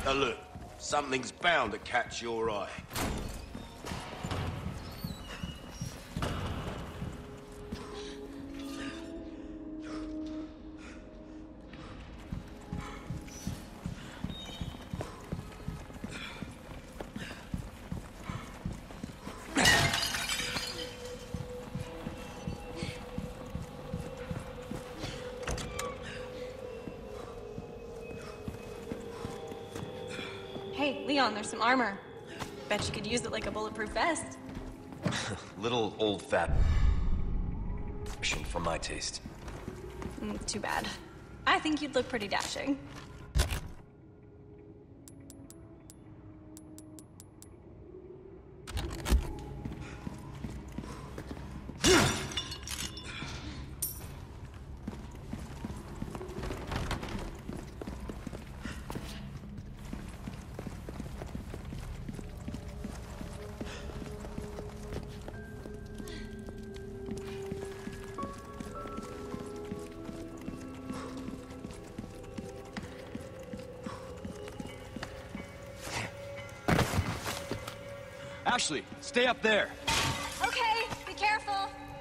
Take a look. Something's bound to catch your eye. Hey, Leon, there's some armor. Bet you could use it like a bulletproof vest. Little old-fashioned for my taste. Too bad. I think you'd look pretty dashing. Ashley, stay up there. Okay, be careful.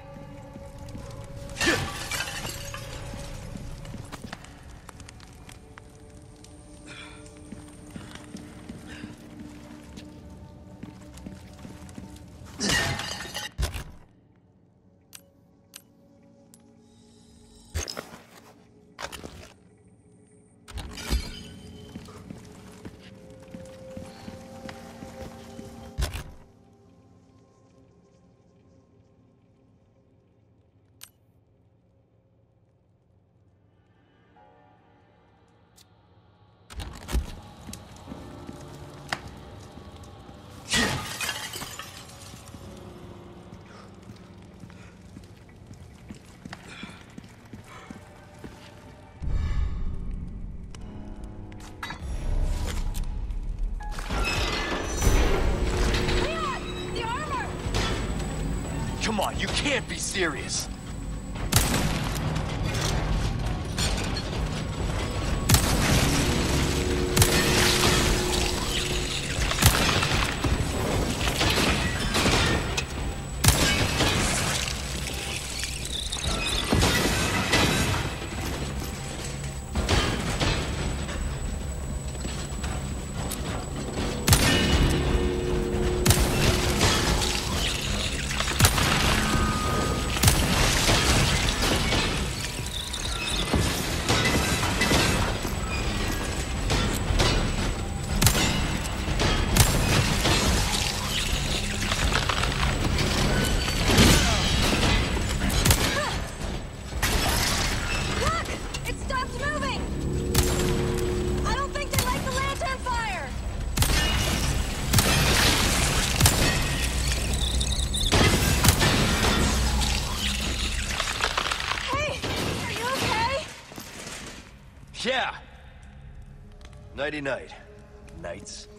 Come on, you can't be serious. Yeah. Nighty-night. Knights.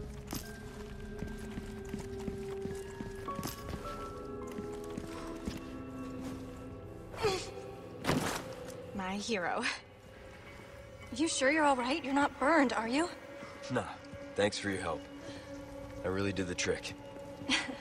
My hero. You sure you're all right? You're not burned, are you? Nah. Thanks for your help. I really did the trick.